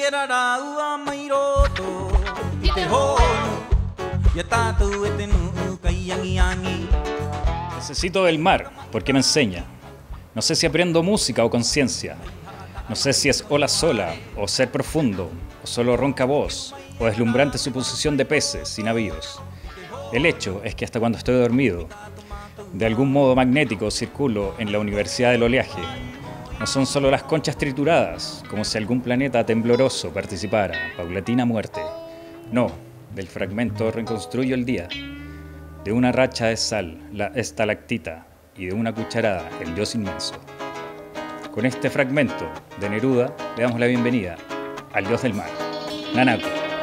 Necesito del mar, porque me enseña. No sé si aprendo música o conciencia. No sé si es ola sola, o ser profundo, o solo ronca voz, o deslumbrante suposición de peces y navíos. El hecho es que hasta cuando estoy dormido, de algún modo magnético circulo en la universidad del oleaje. No son solo las conchas trituradas, como si algún planeta tembloroso participara, paulatina muerte. No, del fragmento reconstruyo el día. De una racha de sal, la estalactita, y de una cucharada, el dios inmenso. Con este fragmento de Neruda le damos la bienvenida al dios del mar, Nanaku.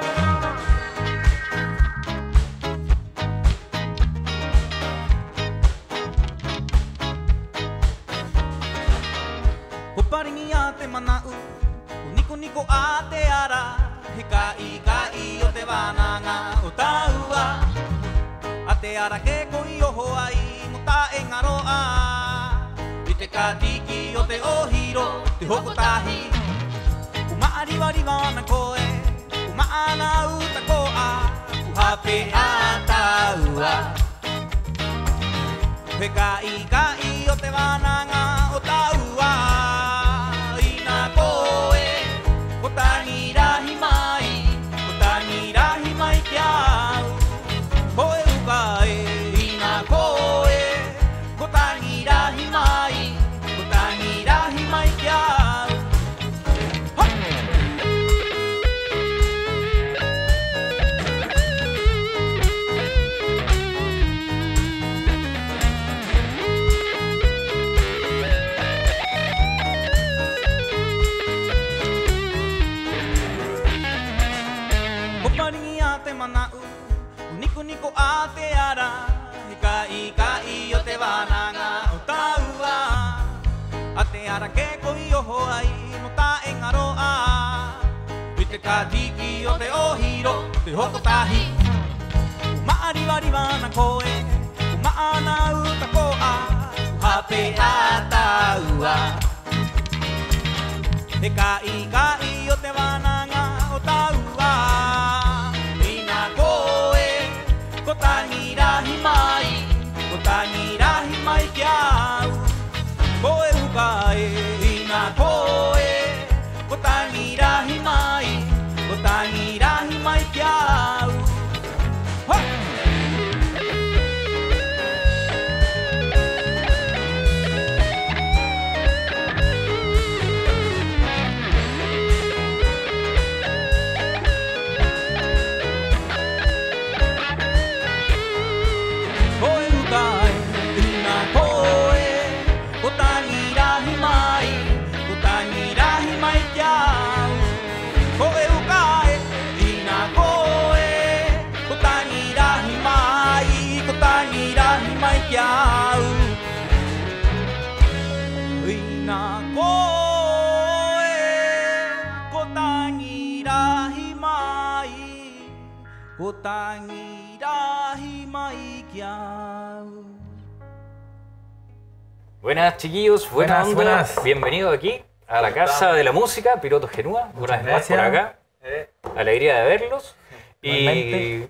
Buenas chiquillos, buenas. Bienvenidos aquí a la Casa de la Música, Piloto Genúa, una vez más por acá. Alegría de verlos. Y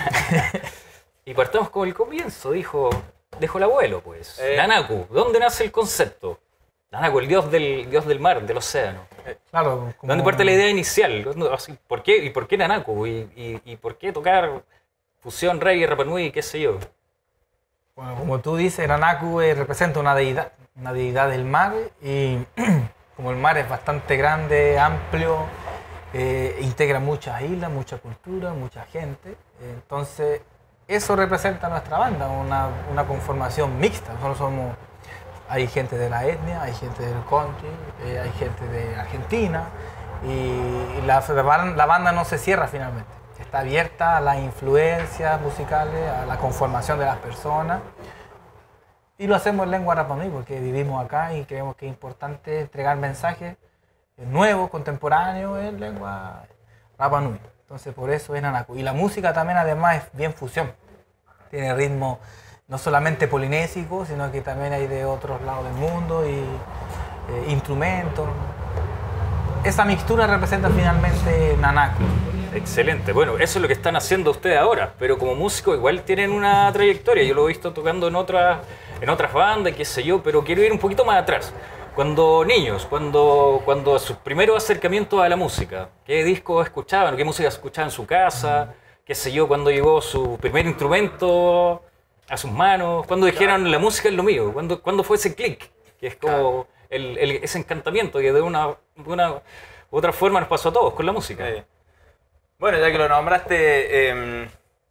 partamos con el comienzo, dijo el abuelo, pues. Nanaku, ¿dónde nace el concepto? Nanaku, el dios del mar, del océano. Claro. ¿Dónde parte la idea inicial? ¿Por qué Nanaku? ¿Y por qué tocar fusión, reggae, Rapa Nui, qué sé yo? Bueno, como tú dices, Nanaku representa una deidad del mar, y como el mar es bastante grande, amplio, integra muchas islas, mucha cultura, mucha gente, entonces eso representa nuestra banda, una conformación mixta. Hay gente de la etnia, hay gente del country, hay gente de Argentina, y la banda no se cierra finalmente. Está abierta a las influencias musicales, a la conformación de las personas, y lo hacemos en lengua Rapa Nui porque vivimos acá y creemos que es importante entregar mensajes nuevos, contemporáneos en lengua Rapa Nui. Entonces por eso es Nanaku. Y la música también además es bien fusión, tiene ritmo no solamente polinésico, sino que también hay de otros lados del mundo, y instrumentos. esa mixtura representa finalmente Nanaku. Excelente. Bueno, eso es lo que están haciendo ustedes ahora, pero como músicos igual tienen una trayectoria. Yo lo he visto tocando en otras bandas, qué sé yo, pero quiero ir un poquito más atrás. Cuando niños, cuando sus primeros acercamientos a la música, ¿qué discos escuchaban? ¿Qué música escuchaban en su casa? ¿Qué sé yo? ¿Cuándo llegó su primer instrumento a sus manos? ¿Cuándo dijeron la música es lo mío? ¿Cuándo fue ese clic? Que es como ese encantamiento que de una u otra forma nos pasó a todos con la música. Sí. Bueno, ya que lo nombraste,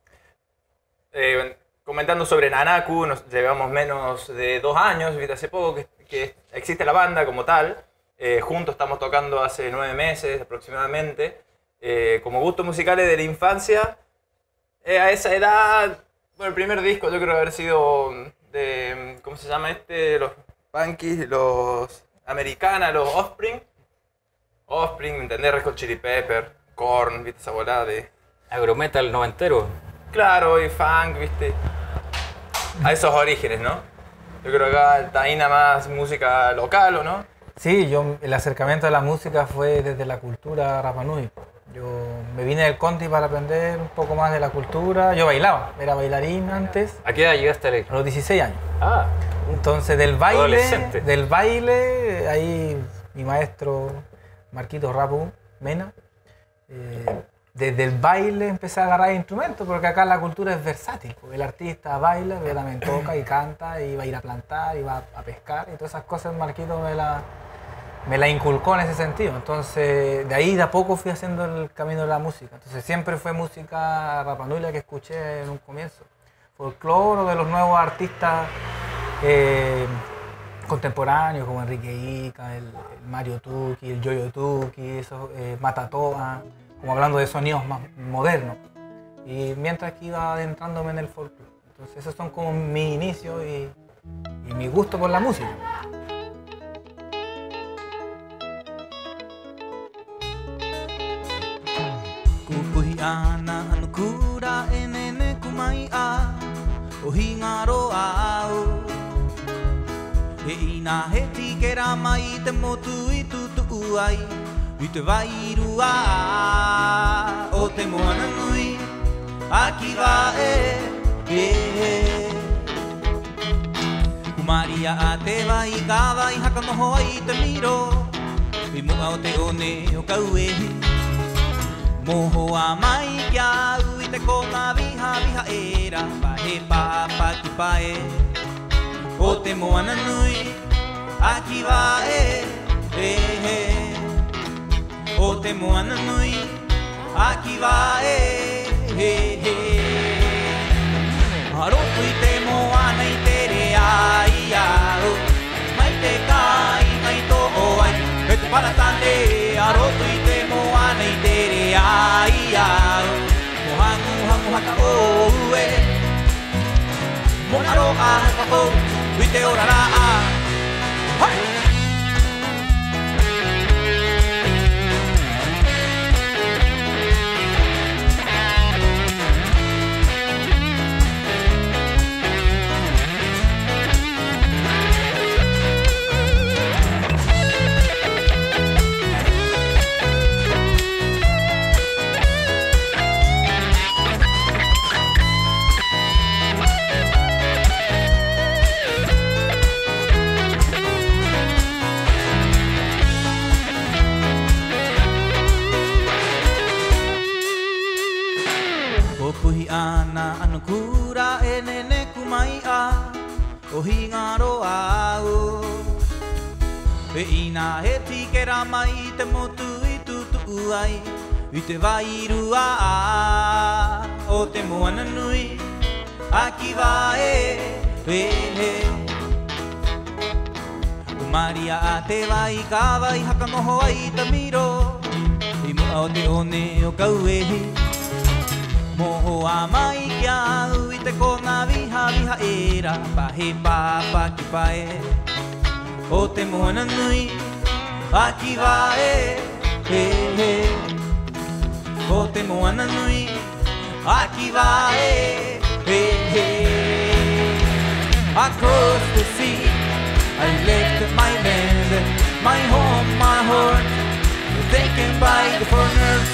comentando sobre Nanaku, nos llevamos menos de 2 años, ¿viste? Hace poco que existe la banda como tal. Juntos estamos tocando hace 9 meses aproximadamente. Como gustos musicales de la infancia, a esa edad, bueno, el primer disco yo creo haber sido de, ¿cómo se llama este? Los Punkies, los Americana, los Offspring. Offspring, ¿me entendés? Red Hot Chili Pepper, Korn, ¿viste? Esa volada de... Agrometal noventero. Claro, y funk, ¿viste? A esos orígenes, ¿no? Yo creo que acá está ahí nada más música local, ¿o no? Sí, el acercamiento a la música fue desde la cultura Rapa Nui. Yo me vine del Conti para aprender un poco más de la cultura. Yo bailaba, era bailarín antes. ¿A qué edad llegaste a la... A los 16 años. Ah. Entonces del baile, ahí mi maestro Marquito Rapu Mena, desde el baile empecé a agarrar instrumentos, porque acá la cultura es versátil. El artista baila, pero también toca y canta, y va a ir a plantar, y va a pescar, y todas esas cosas Marquito me la inculcó en ese sentido. Entonces, de ahí de a poco fui haciendo el camino de la música. Entonces, siempre fue música Rapa Nui la que escuché en un comienzo. Folclore de los nuevos artistas contemporáneos, como Enrique Ica, el Mario Tuki, el Yoyo Tuki, Matatoa, como hablando de sonidos más modernos. Y mientras que iba adentrándome en el folclore. Entonces, esos son como mi inicio y mi gusto por la música. Kupuhi ana anu kura e nene kumai a o hingaro au e ina he tikera mai te motu i tutu ai i te wairu a o te moana nui aki wa Kumaria a te wai ka wai haka noho ai te miro i mua o te one o kau Moho a mai kia ui te konga viha era Pahe papa ki pae O te moana nui Aki wa O te moana nui Aki wa Haroku i te moana i te re ai au Mai te kai mai to o ai He te paratane Haroku i te moana i te re ai au Mohangu haka oue Monaro a haka o Ui te orara a Hai! Puhi ana anu kura e nene kumai a o hingaro au E ina he tikera mai te motu i tutu ai I te wairu a o te moana nui Aki wa Kumaria a te wai ka wai haka noho ai te miro I mua o te one o kau Moho a mai kia ui te kona viha era Pahe papa ki pae O te moana nui Aki wa O te moana nui Aki wa Across the sea I left my land My home, my heart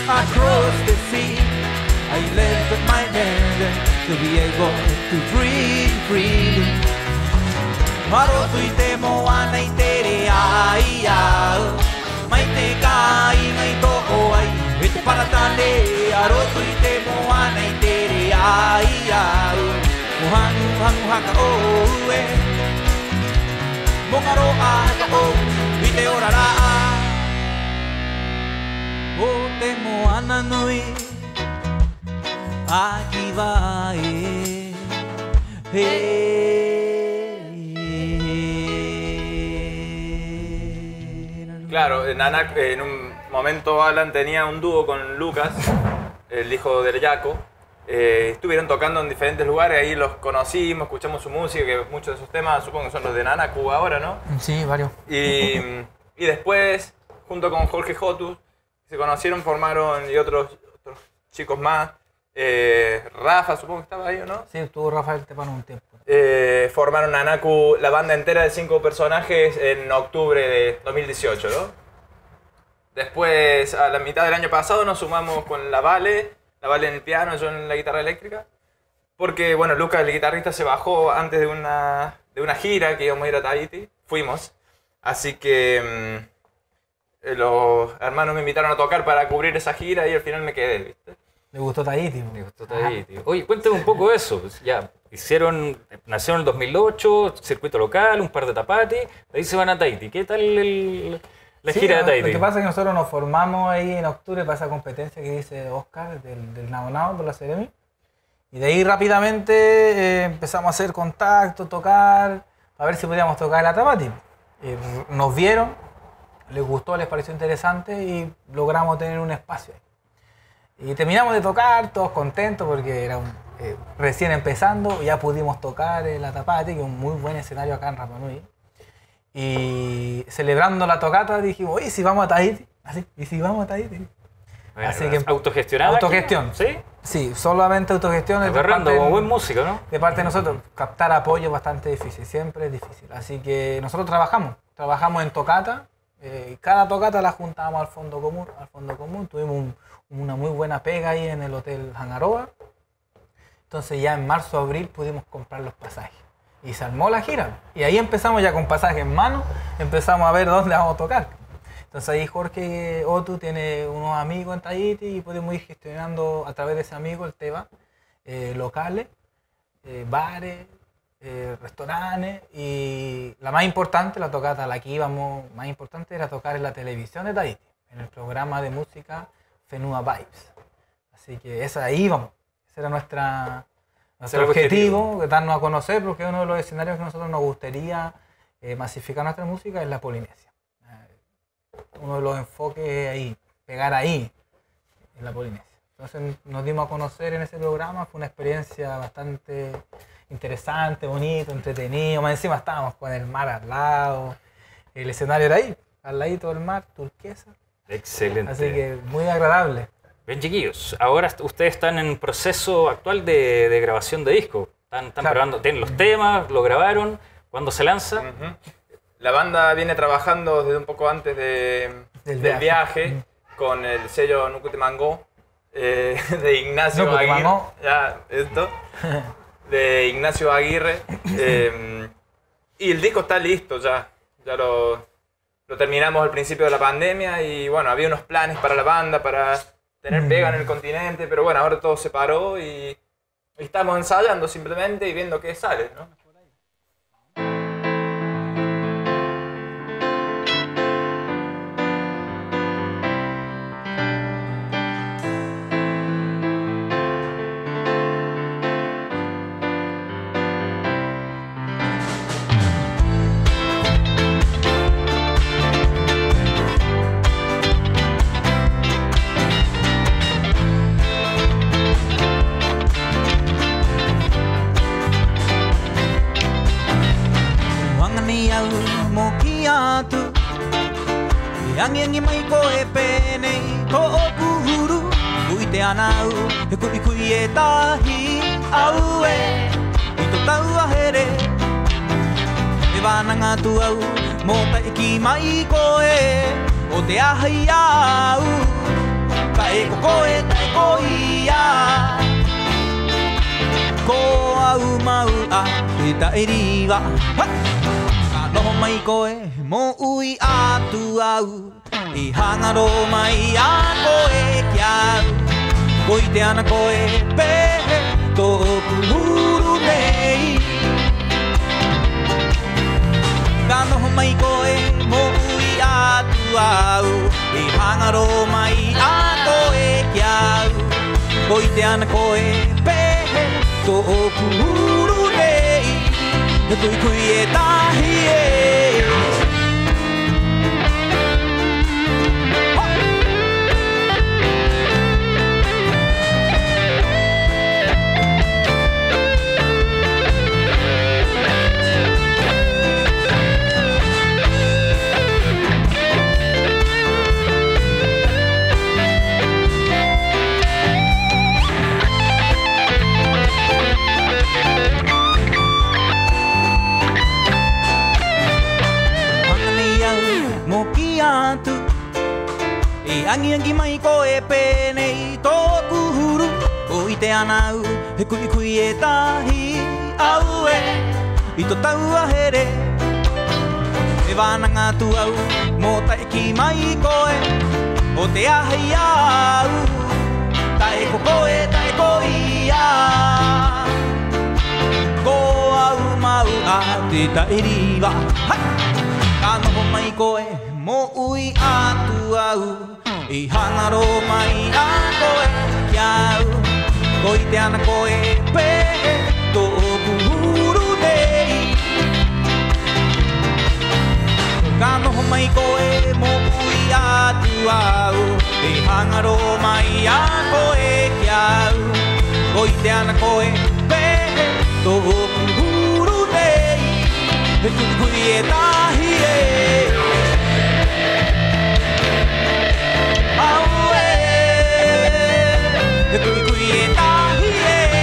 across the sea. I left my bed to be able to breathe freely. Maro tui te moana I tere ai au. Mai te kai mai toko ai. E te paratane aro tui te moana I tere ai au. Muhangu hangu haka oue. Mongaro a haka o. I te orara. O te moana nui. Aquí va Claro, en un momento Alan tenía un dúo con Lucas, el hijo de Yaco. Estuvieron tocando en diferentes lugares, ahí los conocimos, escuchamos su música, que muchos de esos temas supongo que son los de Nanaku ahora, ¿no? Sí, varios. Y después, junto con Jorge Jotus, se conocieron, formaron, y otros chicos más. Rafa, supongo que estaba ahí, ¿o no? Sí, estuvo Rafael Tepano un tiempo. Formaron Nanaku, la banda entera de 5 personajes, en octubre de 2018, ¿no? Después, a la mitad del año pasado, nos sumamos con la Vale en el piano, yo en la guitarra eléctrica. Porque, bueno, Lucas, el guitarrista, se bajó antes de una gira que íbamos a ir a Tahiti. Fuimos. Así que los hermanos me invitaron a tocar para cubrir esa gira y al final me quedé, ¿viste? Le gustó Tahiti. Me gustó Tahiti. Oye, cuéntame un poco de eso. Ya, nacieron en el 2008, circuito local, un par de tapatis, de ahí se van a Tahiti. ¿Qué tal la gira de Tahiti? Lo que pasa es que nosotros nos formamos ahí en octubre para esa competencia que dice Oscar, del Nao Nao, por la Ceremi. Y de ahí rápidamente empezamos a hacer contacto, tocar, a ver si podíamos tocar la tapati. Nos vieron, les gustó, les pareció interesante y logramos tener un espacio ahí. Y terminamos de tocar, todos contentos porque era recién empezando, ya pudimos tocar la Tapati, que es un muy buen escenario acá en Rapa Nui. Y celebrando la tocata dijimos, oye, si vamos a Tahiti, así, y si vamos a Tahiti. Bueno, así que ¿autogestionada? Autogestión. ¿Sí? Sí, solamente autogestión. Agarrando como buen músico, ¿no? De parte de nosotros, captar apoyo es bastante difícil, siempre es difícil. Así que nosotros trabajamos en tocata, cada tocata la juntábamos al fondo común, tuvimos una muy buena pega ahí en el Hotel Hangaroa. Entonces ya en marzo, abril pudimos comprar los pasajes. Y se armó la gira. Y ahí empezamos ya con pasajes en mano, empezamos a ver dónde vamos a tocar. Entonces ahí Jorge Otu tiene unos amigos en Tahiti y podemos ir gestionando a través de ese amigo, el Teba, locales, bares, restaurantes. Y la más importante, la tocata a la que íbamos más importante, era tocar en la televisión de Tahiti, en el programa de música Whenua Vibes. Así que ahí íbamos. Ese era nuestro objetivo, darnos a conocer, porque uno de los escenarios que nosotros nos gustaría masificar nuestra música es la Polinesia. Uno de los enfoques es ahí, pegar ahí, en la Polinesia. Entonces nos dimos a conocer en ese programa, fue una experiencia bastante interesante, bonito, entretenido. Más encima estábamos con el mar al lado, el escenario era ahí, al ladito del mar, turquesa. Excelente. Así que muy agradable. Bien, chiquillos, ahora ustedes están en proceso actual de grabación de disco. Están Claro. probando, tienen los temas, lo grabaron, ¿cuándo se lanza? La banda viene trabajando desde un poco antes del viaje con el sello Nukutemango de Ignacio Aguirre. Ya, esto. De Ignacio Aguirre. Y el disco está listo ya. Ya lo terminamos al principio de la pandemia y bueno, había unos planes para la banda, para tener pega en el continente, pero bueno, ahora todo se paró y estamos ensayando simplemente y viendo qué sale, ¿no? Angengi mai ko e pene ko o kuhuru Ui te anau he kuri kui e tahi au e I to tau a here E wānanga tu au Mō taiki mai ko e O te ahai au tae ko koe tae ko ia ko au mau a te tae riwa ka noho mai koe mo ui atu au I hangaro mai a koe kia au Koi te ana koe pehe tōku huru nei Ka noho mai koe mo ui atu au I hangaro mai a koe kia au Koi te ana koe pehe tōku huru nei He kui kui e tahi e Angi angi mai ko e pēnei tōku huru O i te anau he kui kui e tahi au e I tō taua here E wānanga tu au mō taiki mai koe O te ahei au Tae ko koe tae ko ia Ko au mau a te tae riwa Ka noho mai koe mō ui atu au I hangaro mai a koe kia au Koi te ana koe pehe tōku huru nei Ka noho mai koe mo ui atu au I hangaro mai a koe kia au Koi te ana koe pehe tōku huru nei He kui kui e tahi e He kui kui e tahi e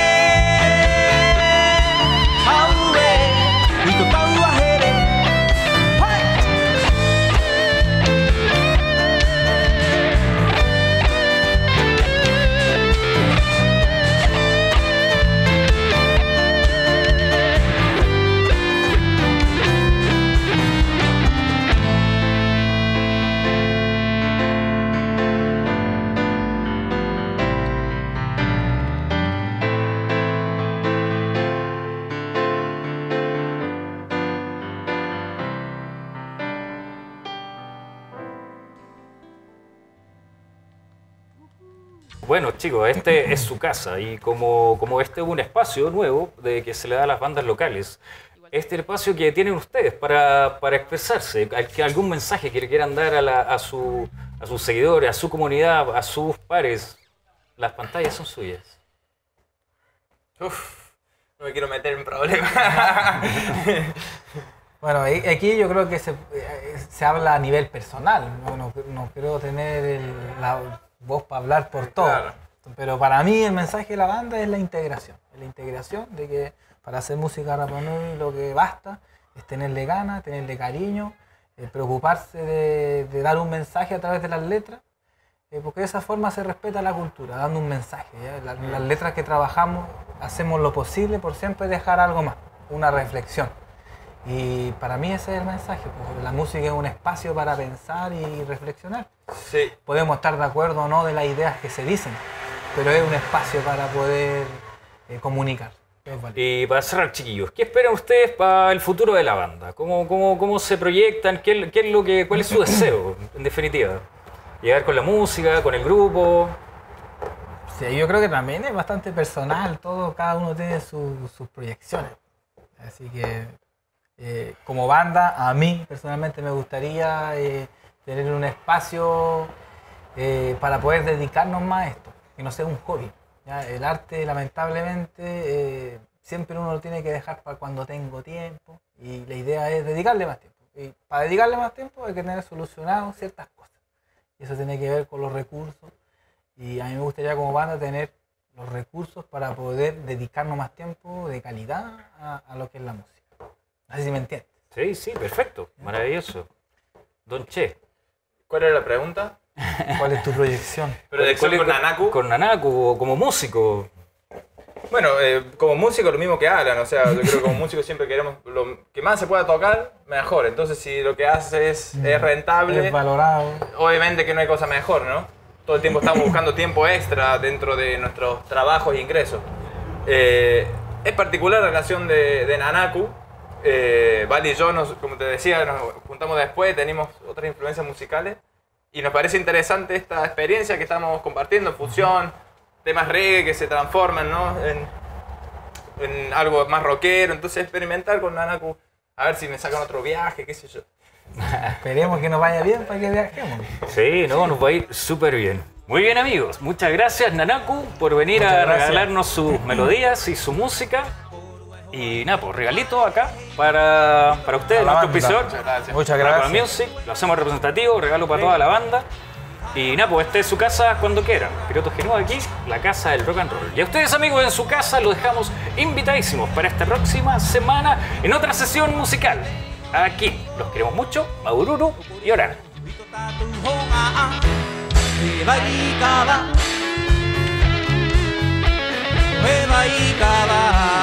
Au e I tō taua here Hoi! Bueno, chicos, este es su casa y como este es un espacio nuevo de que se le da a las bandas locales, este es el espacio que tienen ustedes para expresarse, algún mensaje que le quieran dar a sus seguidores, a su comunidad, a sus pares. Las pantallas son suyas. Uf, no me quiero meter en problemas. Bueno, aquí yo creo que se habla a nivel personal. No creo tener la voz para hablar por todo. Claro. Pero para mí el mensaje de la banda es la integración. Es la integración de que para hacer música Rapa Nui lo que basta es tenerle ganas, tenerle cariño, preocuparse de dar un mensaje a través de las letras, porque de esa forma se respeta la cultura, dando un mensaje. Las letras que trabajamos hacemos lo posible por siempre dejar algo más, una reflexión. Y para mí ese es el mensaje, porque la música es un espacio para pensar y reflexionar. Sí. Podemos estar de acuerdo o no de las ideas que se dicen, pero es un espacio para poder comunicar. Y para cerrar, chiquillos, ¿qué esperan ustedes para el futuro de la banda? ¿Cómo se proyectan? ¿Cuál es su deseo, en definitiva? ¿Llegar con la música, con el grupo? Sí, yo creo que también es bastante personal, cada uno tiene sus proyecciones. Así que como banda, a mí personalmente me gustaría tener un espacio para poder dedicarnos más a esto, que no sea un hobby. ¿Ya? El arte, lamentablemente, siempre uno lo tiene que dejar para cuando tengo tiempo, y la idea es dedicarle más tiempo. Y para dedicarle más tiempo hay que tener solucionado ciertas cosas. Y eso tiene que ver con los recursos, y a mí me gustaría como banda tener los recursos para poder dedicarnos más tiempo de calidad a lo que es la música. No sé si me entiendes. Sí, perfecto, maravilloso. Don Che. ¿Cuál era la pregunta? ¿Cuál es tu proyección? ¿Proyección con Nanaku? Con Nanaku, o como músico. Bueno, como músico lo mismo que Alan, o sea, yo creo que como músico siempre queremos lo que más se pueda tocar, mejor. Entonces si lo que haces es rentable, Es valorado. obviamente que no hay cosa mejor, ¿no? Todo el tiempo estamos buscando tiempo extra dentro de nuestros trabajos e ingresos. Es particular la relación de Nanaku. Vale y yo, como te decía, nos juntamos después, tenemos otras influencias musicales y nos parece interesante esta experiencia que estamos compartiendo, fusión, temas reggae que se transforman, ¿no? en algo más rockero, entonces experimentar con Nanaku, a ver si me sacan otro viaje, qué sé yo. Esperemos que nos vaya bien para que viajemos. Sí, no, nos va a ir súper bien. Muy bien, amigos. Muchas gracias, Nanaku, por venir Muchas a gracias. regalarnos sus melodías y su música. Y nada, pues regalito acá para ustedes, Para la nuestro banda. auspiciador. Muchas gracias. Muchas Para gracias. Music, lo hacemos representativo, regalo para toda la banda. Y nada, pues este es su casa cuando quieran. Pilotos Genua aquí, la casa del rock and roll. Y a ustedes, amigos, en su casa los dejamos invitadísimos para esta próxima semana en otra sesión musical. Aquí los queremos mucho, Maururu y Orana. Bye bye,